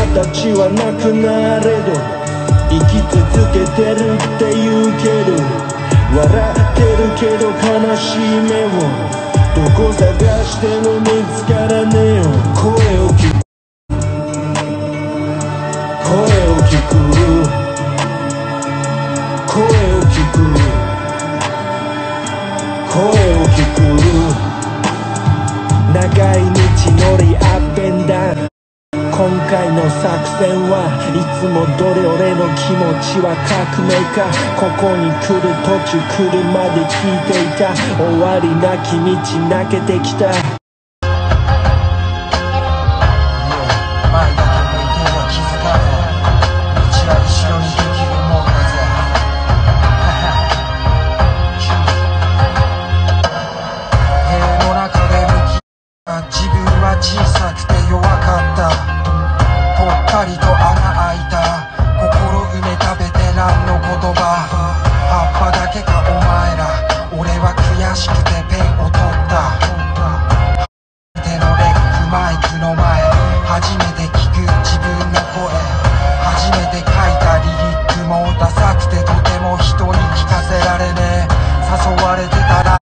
形はなくなれど生き続けてるって言うけど笑ってるけど悲しい目をどこ探しても見つからねえよ声を聞く声を聞く声を聞く声を聞く長い道のりアップエンダウン今回の作戦はいつもどれ俺の気持ちは革命かここに来る途中車で聞いていた終わりなき道泣けてきた